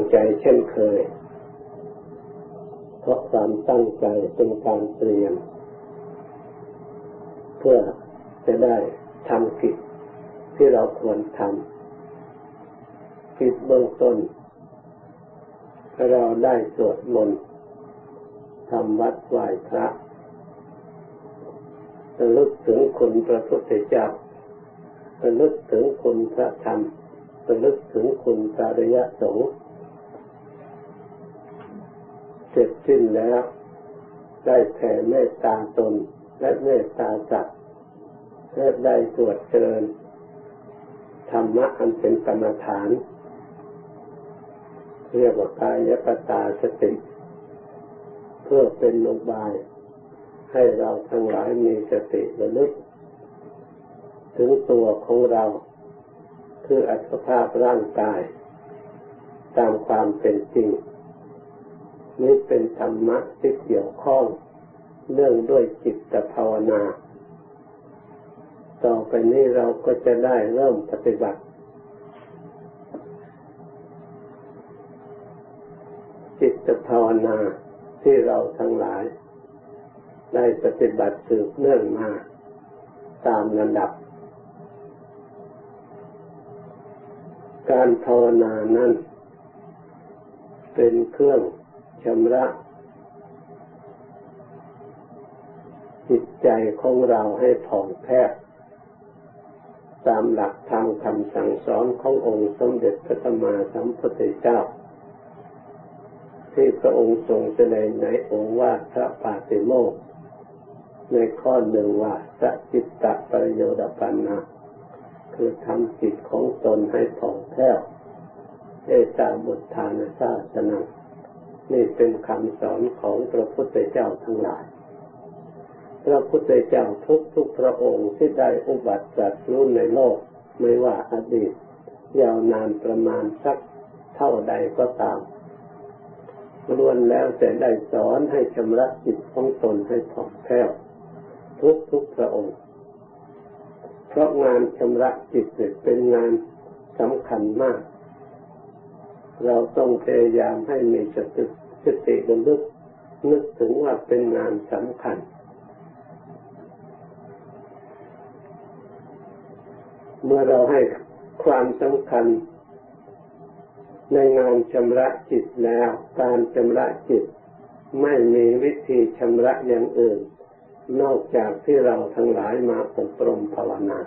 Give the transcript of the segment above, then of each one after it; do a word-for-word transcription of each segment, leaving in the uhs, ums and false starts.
ใจเช่นเคยเพราะความตั้งใจเป็นการเตรียมเพื่อจะได้ทำกิจที่เราควรทำกิจเบื้องต้นเราได้สวดมนต์ทำวัดไหว้พระระลึกถึงคุณพระพุทธเจ้าระลึกถึงคุณพระธรรมระลึกถึงคุณพระอริยสงฆ์เสร็จสิ้นแล้วได้แผ่เมตตาตนและเมตตาสัตว์และได้สวดเจริญธรรมะอันเป็นกรรมฐานเรียกว่ากายกตาสติเพื่อเป็นอุบายให้เราทั้งหลายมีสติระลึกถึงตัวของเราคืออัตภาพร่างกายตามความเป็นจริงนี้เป็นธรรมะที่เกี่ยวข้องเนื่องด้วยจิตภาวนาต่อไปนี้เราก็จะได้เริ่มปฏิบัติจิตภาวนาที่เราทั้งหลายได้ปฏิบัติสืบเนื่องมาตามลำดับการภาวนานั้นเป็นเครื่องชำระจิตใจของเราให้ผ่องแผ้วตามหลักธรรมคำสั่งสอนขององค์สมเด็จพระสัมมาสัมพุทธเจ้าที่พระองค์ทรงแสดงในโอวาทพระปาติโมกข์ในข้อหนึ่งว่าสัจจิตตประโยชน์ปันนะคือทำจิตของตนให้ผ่องแผ้วเอตาบุตธานาศาสนังนี่เป็นคำสอนของพระพุทธเจ้าทั้งหลายพระพุทธเจ้าทุกทุกพระองค์ที่ได้อุบัติตรัสรู้ในโลกไม่ว่าอดีตยาวนานประมาณสักเท่าใดก็ตามล้วนแล้วแต่ได้สอนให้ชำระจิตของตนให้ผ่องแผ้วทุกทุกพระองค์เพราะงานชำระจิตเป็นงานสำคัญมากเราต้องพยายามให้มีสติสติระลึกนึกถึงว่าเป็นงานสำคัญเมื่อเราให้ความสำคัญในงานชำระจิตแล้วการชำระจิตไม่มีวิธีชำระอย่างอื่นนอกจากที่เราทั้งหลายมาอบรมภาวนา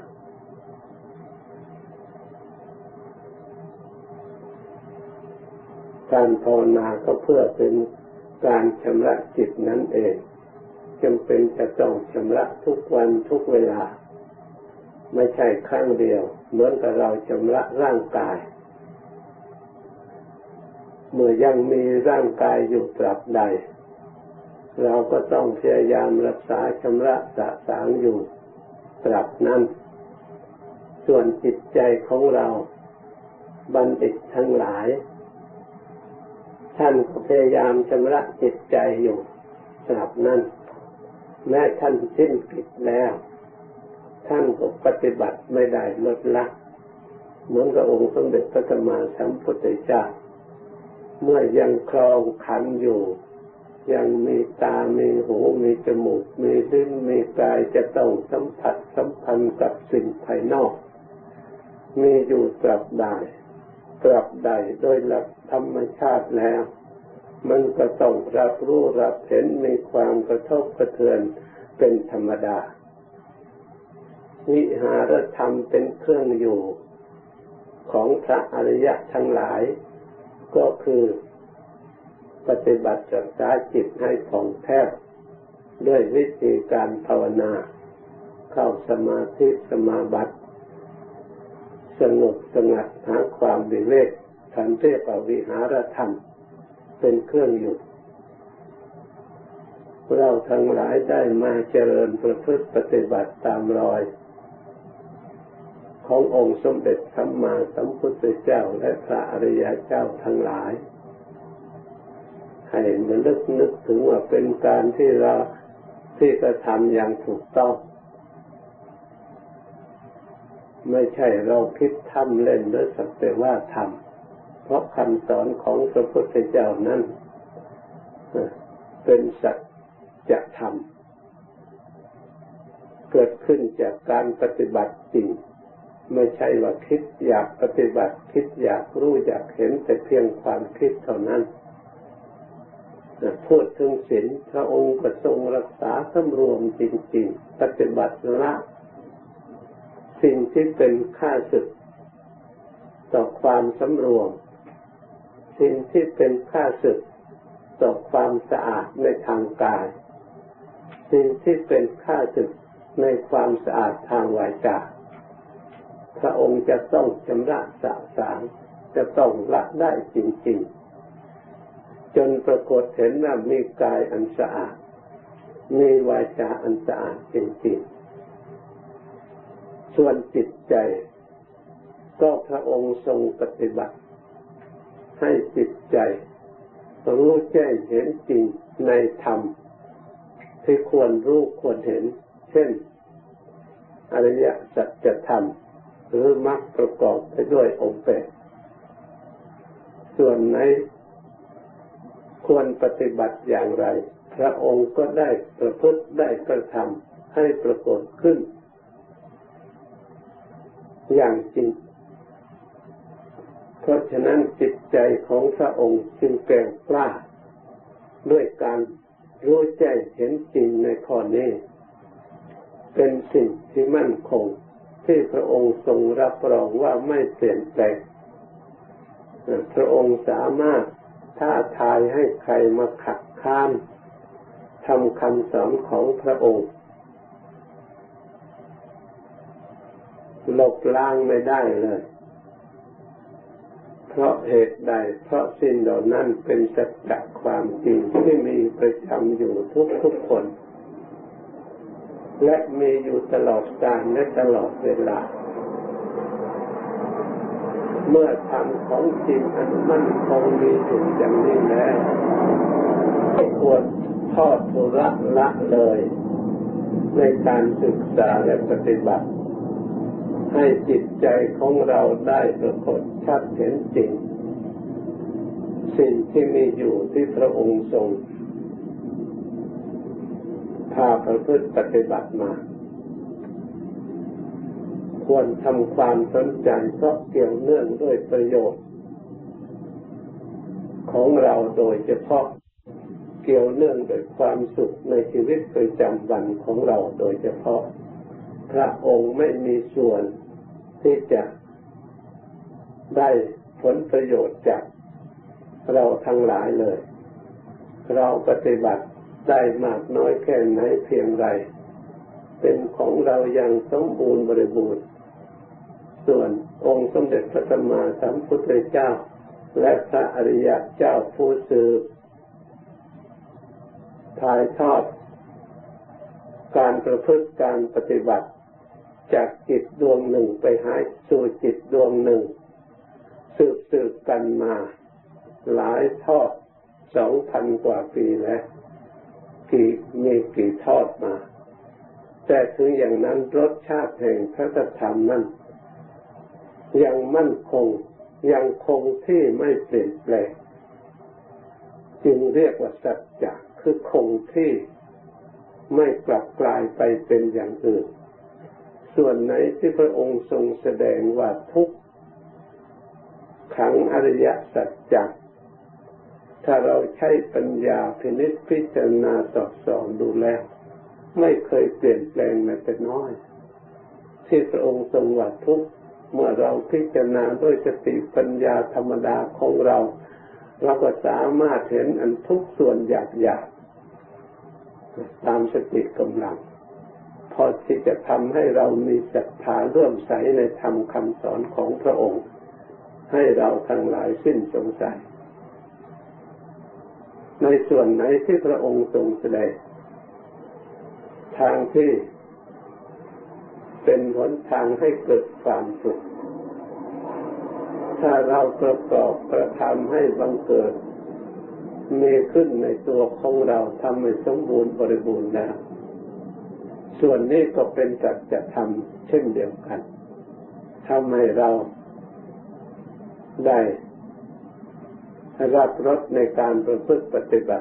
การภาวนาก็เพื่อเป็นการชำระจิตนั่นเองจำเป็นจะต้องชำระทุกวันทุกเวลาไม่ใช่ครั้งเดียวเหมือนกับเราชำระร่างกายเมื่อยังมีร่างกายอยู่ตราบใดเราก็ต้องพยายามรักษาชำระสะสางอยู่ตราบนั้นส่วนจิตใจของเราบัณฑิตทั้งหลายท่านก็พยายามชำระจิตใจอยู่ตราบนั้นแม้ท่านสิ้นกิจแล้วท่านก็ปฏิบัติไม่ได้ลดละเหมือนกับองค์สมเด็จพระสัมมาสัมพุทธเจ้าเมื่อยังครองขันธ์อยู่ยังมีตามีหูมีจมูกมีลิ้นมีกายจะต้องสัมผัสสัมพันธ์กับสิ่งภายนอกมีอยู่ตราบใดตราบใดโดยหลักธรรมชาติแล้วมันก็ต้องรับรู้รับเห็นมีความกระทบกระเทือนเป็นธรรมดาวิหารธรรมเป็นเครื่องอยู่ของพระอริยะทั้งหลายก็คือปฏิบัติรักษาจิตให้ผ่องแผ้วด้วยวิธีการภาวนาเข้าสมาธิสมาบัติสงบสงัดหาความวิเวกท่านเรียกว่าวิหารธรรมเป็นเครื่องอยู่เราทั้งหลายได้มาเจริญประพฤติปฏิบัติตามรอยขององค์สมเด็จสัมมาสัมพุทธเจ้าและพระอริยเจ้าทั้งหลายให้มันนึกนึกถึงว่าเป็นการที่เราที่กระทำอย่างถูกต้องไม่ใช่เราคิดทำเล่นหรือสักแต่ว่าทำเพราะคำสอนของพระพุทธเจ้านั้นเป็นสัจธรรมเกิดขึ้นจากการปฏิบัติจริงไม่ใช่ว่าคิดอยากปฏิบัติคิดอยากรู้อยากเห็นแต่เพียงความคิดเท่านั้นพูดถึงศีลพระองค์ก็ทรงรักษาสำรวมจริงๆปฏิบัติละสิ่งที่เป็นข้าศึกต่อความสำรวมสิ่งที่เป็นข้าศึกต่อความสะอาดในทางกายสิ่งที่เป็นข้าศึกในความสะอาดทางวาจาพระองค์จะต้องชำระสะสางจะต้องละได้จริงๆจนปรากฏเห็นว่ามีกายอันสะอาดมีวาจาอันสะอาดจริงๆส่วนจิตใจก็พระองค์ทรงปฏิบัติให้จิตใจรู้แจ้งเห็นจริงในธรรมที่ควรรู้ควรเห็นเช่นอริยสัจธรรมหรือมรรคประกอบไปด้วยองค์แปดส่วนไหนควรปฏิบัติอย่างไรพระองค์ก็ได้ประพฤติได้กระทำให้ปรากฏขึ้นอย่างจริงเพราะฉะนั้นจิตใจของพระองค์จึงแกร่งกล้าด้วยการรู้แจ้งเห็นจริงในข้อนี้เป็นสิ่งที่มั่นคงที่พระองค์ทรงรับรองว่าไม่เปลี่ยนแปลงพระองค์สามารถท้าทายให้ใครมาขัดข้านทำคำสอนของพระองค์ลบล้างไม่ได้เลยเพราะเหตุใดเพราะสิ่งเหล่านั้นเป็นสัจจะความจริงที่มีประจำอยู่ทุกๆคนและมีอยู่ตลอดกาลและตลอดเวลาเมื่อธรรมของจริงอันมั่นคงมีอยู่อย่างนี้แล้วไม่ควรทอดทุระละเลยในการศึกษาและปฏิบัติให้จิตใจของเราได้ปรากฏชัดเห็นจริงสิ่งที่มีอยู่ที่พระองค์ทรงพาประพฤติปฏิบัติมาควรทำความสนใจเพราะเกี่ยวเนื่องด้วยประโยชน์ของเราโดยเฉพาะเกี่ยวเนื่องด้วยความสุขในชีวิตประจำวันของเราโดยเฉพาะพระองค์ไม่มีส่วนที่จะได้ผลประโยชน์จากเราทั้งหลายเลยเราปฏิบัติได้มากน้อยแค่ไหนเพียงไรเป็นของเราอย่างสมบูรณ์บริบูรณ์ส่วนองค์สมเด็จพระสัมมาสัมพุทธเจ้าและพระอริยเจ้าผู้สืบถ่ายทอดการประพฤติการปฏิบัติจากจิตดวงหนึ่งไปหาสู่จิตดวงหนึ่งสืบสืบกันมาหลายทอดสองพันกว่าปีแล้วกี่มีกี่ทอดมาแต่ถึงอย่างนั้นรสชาติแห่งพระธรรมนั้นยังมั่นคงยังคงที่ไม่เปลี่ยนแปลงจึงเรียกว่าสัจจะคือคงที่ไม่กลับกลายไปเป็นอย่างอื่นส่วนไหนที่พระองค์ทรงแสดงว่าทุกขังอริยสัจจะถ้าเราใช้ปัญญาพินิจพิจารณาสอบสอบดูแล้วไม่เคยเปลี่ยนแปลงแม้แต่น้อยที่พระองค์ทรงว่าทุกเมื่อเราพิจารณาด้วยสติปัญญาธรรมดาของเราเราก็สามารถเห็นอันทุกส่วนหยาบๆตามสติกำลังพอที่จะทำให้เรามีศรัทธาเลื่อมใสในธรรมคำสอนของพระองค์ให้เราทั้งหลายสิ้นสงสัยในส่วนไหนที่พระองค์ทรงแสดงทางที่เป็นหนทางให้เกิดความสุขถ้าเราประกอบกระทำให้บังเกิดมีขึ้นในตัวของเราทำให้สมบูรณ์บริบูรณ์แล้วส่วนนี้ก็เป็นสัจธรรมเช่นเดียวกันทำให้เราได้รับรสในการประพฤติปฏิบัติ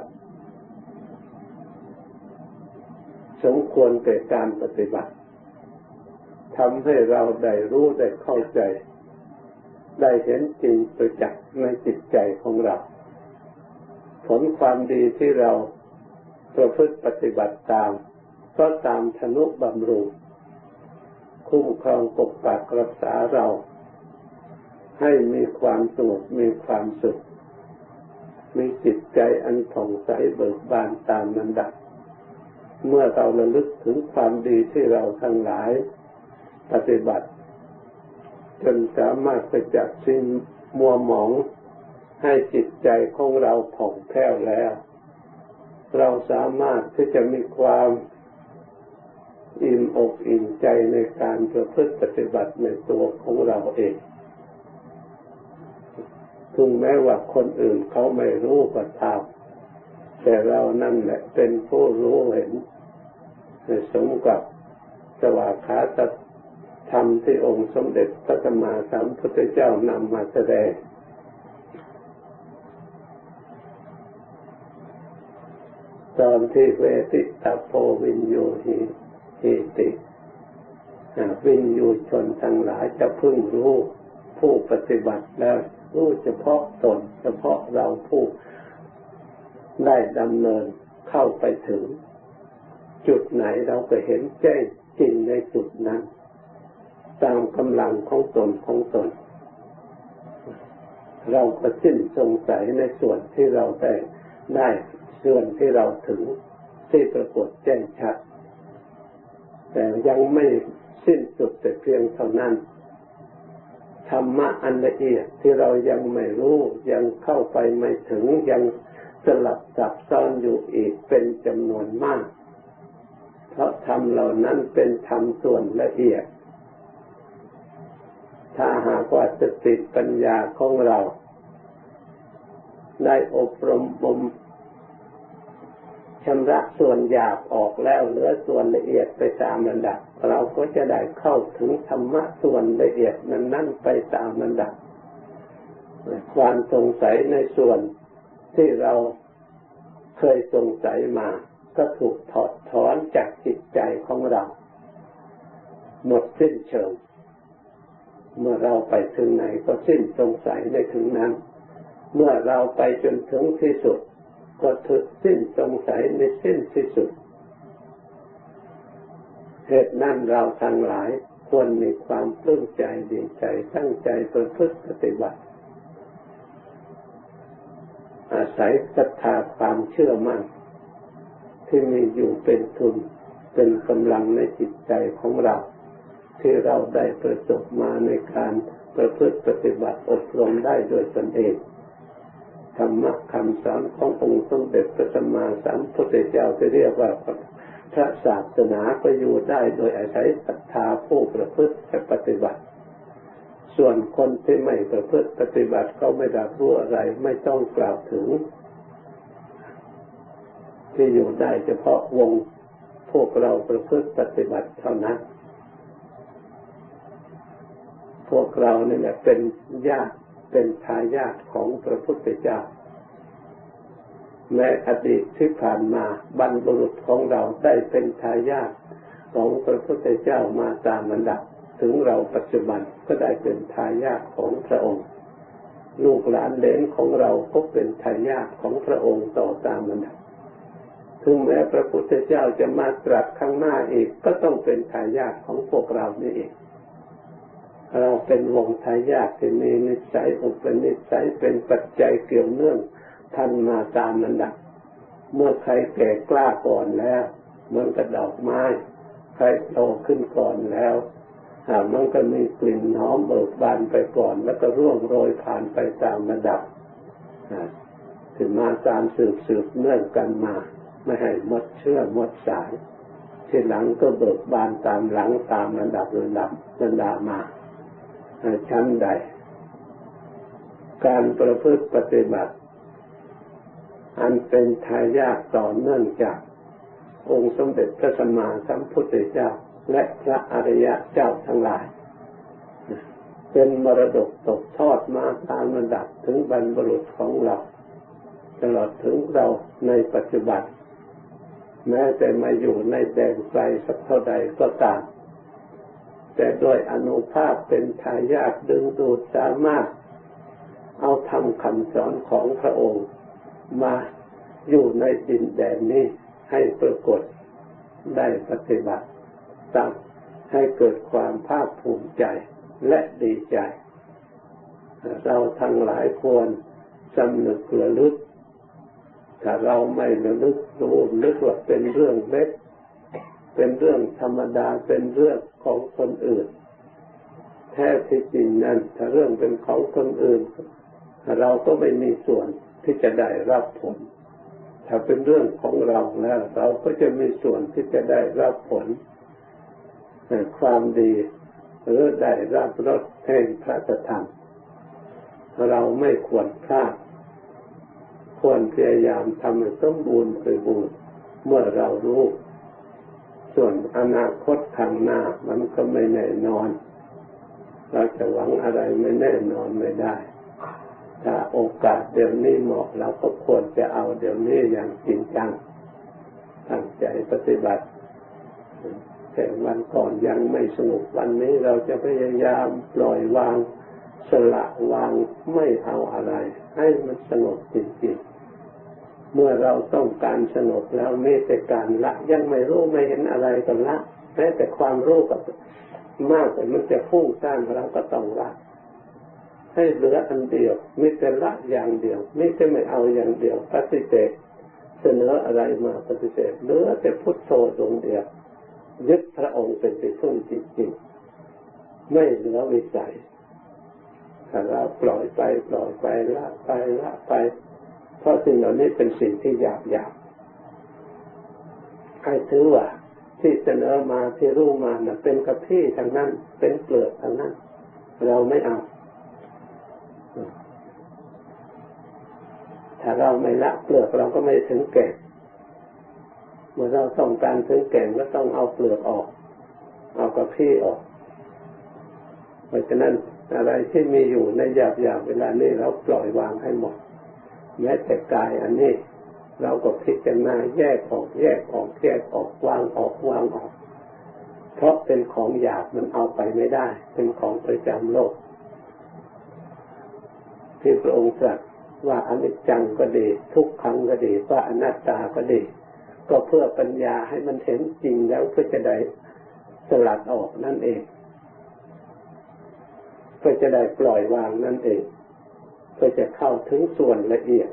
สมควรแก่การปฏิบัติทำให้เราได้รู้ได้เข้าใจได้เห็นจริงประจักษ์ในจิตใจของเราผลความดีที่เราประพฤติปฏิบัติตามก็ตามทนุบำรุงคุ้มครองปกปักรักษาเราให้มีความสงบมีความสุขมีจิตใจอันผ่องใสเบิกบานตามลำดับเมื่อเราระลึกถึงความดีที่เราทั้งหลายปฏิบัติจนสามารถขจัดสิ่งมัวหมองให้จิตใจของเราผ่องแผ้วแล้วเราสามารถที่จะมีความอิ่มอกอิ่มใจในการประพฤติปฏิบัติในตัวของเราเองถึงแม้ว่าคนอื่นเขาไม่รู้ก็ตามแต่เรานั่นแหละเป็นผู้รู้เห็นสมกับสวากขาตธรรมที่องค์สมเด็จพระสัมมาสัมพุทธเจ้านำมาแสดงตอนที่เวทิตาโพวินโยหิหิติวินยูชนทั้งหลายจะพึงรู้ผู้ปฏิบัติแล้วรู้เฉพาะตนเฉพาะเราผู้ได้ดำเนินเข้าไปถึงจุดไหนเราก็เห็นแจ้งจริงในจุดนั้นตามกำลังของตนของตนเราก็สิ้นสงสัยในส่วนที่เราได้ได้ส่วนที่เราถึงที่ปรากฏแจ้งชัดแต่ยังไม่สิ้นสุดแต่เพียงเท่านั้นธรรมะอันละเอียดที่เรายังไม่รู้ยังเข้าไปไม่ถึงยังสลับซับซ้อนอยู่อีกเป็นจำนวนมากเพราะธรรมเหล่านั้นเป็นธรรมส่วนละเอียดถ้าหากว่าสติปัญญาของเราได้อบรมบ่มชำระส่วนหยาบออกแล้วเหลือส่วนละเอียดไปตามลำดับเราก็จะได้เข้าถึงธรรมะส่วนละเอียดนั้นๆไปตามลำดับความสงสัยในส่วนที่เราเคยสงสัยมาก็ถูกถอดถอนจากจิตใจของเราหมดสิ้นเชิงเมื่อเราไปถึงไหนก็สิ้นสงสัยในถึงนั้นเมื่อเราไปจนถึงที่สุดก็ถึงสิ้นสงสัยในสิ้นที่สุดเหตุนั้นเราทั้งหลายควรมีความปลื้มใจดีใจตั้งใจประพฤติปฏิบัติอาศัยศรัทธาความเชื่อมั่นที่มีอยู่เป็นทุนเป็นกำลังในจิตใจของเราที่เราได้ประสบมาในการประพฤติปฏิบัติอบรมได้โดยตนเองธรรมะคำสอนขององค์สมเด็จพระสัมมาสัมพุทธเจ้าที่เรียกว่าพระศาสนาก็อยู่ได้โดยอาศัยศรัทธาผู้ประพฤติปฏิบัติส่วนคนที่ไม่ประพฤติปฏิบัติเขาไม่รับรู้อะไรไม่ต้องกล่าวถึงที่อยู่ได้เฉพาะวงพวกเราประพฤติปฏิบัติเท่านั้นพวกเราเนี่ยเป็นญาติเป็นทายาทของพระพุทธเจ้าแม้อดีตที่ผ่านมาบรรพบุรุษของเราได้เป็นทายาทของพระพุทธเจ้ามาตามลำดับถึงเราปัจจุบันก็ได้เป็นทายาทของพระองค์ลูกหลานเหลนของเราก็เป็นทายาทของพระองค์ต่อตามลำดับถึงแม้พระพุทธเจ้าจะมาตรัสข้างหน้าอีกก็ต้องเป็นทายาทของพวกเรานี่เองเราเป็นวงทายาทที่มีนิสัยอุปนิสัยเป็นปัจจัยเกี่ยวเนื่องพันมาตามลำดับเมื่อใครแก่กล้าก่อนแล้วเหมือนกับดอกไม้ใครโตขึ้นก่อนแล้วมันก็มีกลิ่นหอมเบิกบานไปก่อนแล้วก็ร่วงโรยผ่านไปตามลำดับถึงมาตามสืบสืบเนื่องกันมาไม่ให้หมดเชื่อหมดสายทีหลังก็เบิกบานตามหลังตามลำดับลำดับลำดับมาชั้นใดการประพฤติปฏิบัติอันเป็นทายาทต่อเนื่องจากองค์สมเด็จพระสัมมาสัมพุทธเจ้าและพระอริยเจ้าทั้งหลายเป็นมรดกตกทอดมาตามระดับถึงบรรพบุรุษของเราตลอดถึงเราในปัจจุบันแม้แต่มาอยู่ในแดนไกลสักเท่าใดก็ตามแต่ด้วยอานุภาพเป็นทายาทดึงดูดสามารถเอาธรรมคำสอนของพระองค์มาอยู่ในดินแดนนี้ให้ปรากฏได้ปฏิบัติตามให้เกิดความภาคภูมิใจและดีใจเราทั้งหลายควรสำนึกระลึกถ้าเราไม่ระลึกรู้นึกว่าเป็นเรื่องเล็กเป็นเรื่องธรรมดาเป็นเรื่องของคนอื่นแท้ที่จริงนั้นถ้าเรื่องเป็นของคนอื่นเราก็ไม่มีส่วนที่จะได้รับผลถ้าเป็นเรื่องของเราแล้วเราก็จะมีส่วนที่จะได้รับผลความดีหรือได้รับรสแห่งพระธรรมเราไม่ควรพลาดควรพยายามทำให้สมบูรณ์บริบูรณ์เมื่อเรารู้ส่วนอนาคตข้างหน้ามันก็ไม่แน่นอนเราจะหวังอะไรไม่แน่นอนไม่ได้ถ้าโอกาสเดี๋ยวนี้เหมาะเราก็ควรจะเอาเดี๋ยวนี้อย่างจริงจังตั้งใจปฏิบัติแต่วันก่อนยังไม่สนุกวันนี้เราจะพยายามปล่อยวางสละวางไม่เอาอะไรให้มันสงบจริงๆเมื่อเราต้องการสงบแล้วไม่แต่การละยังไม่รู้ไม่เห็นอะไรก็ละแม้แต่ความรู้กับมากแต่มันจะฟุ้งซ่านเราก็ต้องละให้เหลืออันเดียวไม่แต่ละอย่างเดียวไม่แต่ไม่เอาอย่างเดียวปฏิเสธเสนออะไรมาปฏิเสธเหลือแต่พุทโธดวงเดียวยึดพระองค์เป็นที่พึ่งจริงๆไม่เหลือวิสัยถ้าเราปล่อยไปปล่อยไปละไปละไปเพราะสิ่งเหล่านี้เป็นสิ่งที่หยาบหยาบให้ถือว่าที่เสนอมาที่รู้มาน่ะเป็นกระพี่ทางนั้นเป็นเปลือกทางนั้นเราไม่เอาถ้าเราไม่ละเปลือกเราก็ไม่ถึงแก่นเมื่อเราต้องการถึงแก่นก็ต้องเอาเปลือกออกเอากระพี่ออกเพราะฉะนั้นอะไรที่มีอยู่ในหยาบๆเวลานี้เราปล่อยวางให้หมดแม้แต่กายอันนี้เราก็พิจารณาแยกออกแยกออกแยกออกวางออกวางออกเพราะเป็นของหยาบมันเอาไปไม่ได้เป็นของประจำโลกที่พระองค์ตรัสว่าอนิจจังก็ดีทุกขังก็ดีว่าอนัตตาก็ดีก็เพื่อปัญญาให้มันเห็นจริงแล้วเพื่อจะได้สลัดออกนั่นเองเพื่อจะได้ปล่อยวางนั่นเองเพื่อจะเข้าถึงส่วนละเอียด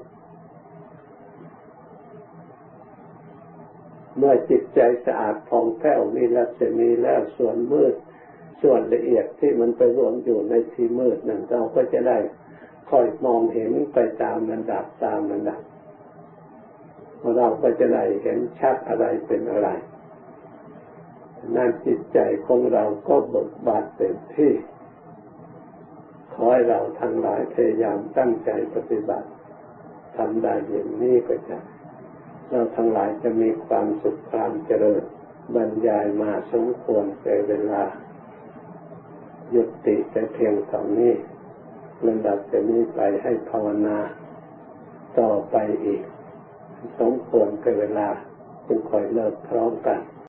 เมื่อจิตใจสะอาดผ่องแผ้วมีรัศมีแล้วส่วนมืดส่วนละเอียดที่มันไปรวมอยู่ในที่มืดนั้นเราก็จะได้ค่อยมองเห็นไปตามระดับตามระดับเราก็จะได้เห็นชัดอะไรเป็นอะไรนั่นจิตใจของเราก็เบิกบานเต็มที่ขอให้เราทั้งหลายพยายามตั้งใจปฏิบัติทำได้อย่างนี้ก็จะเราทั้งหลายจะมีความสุขความเจริญบรรยายมาสมควรแก่เวลายุติแต่เพียงเท่านี้ลำดับจากนี้ไปให้ภาวนาต่อไปอีกสมควรแก่เวลาจึงค่อยเลิกพร้อมกัน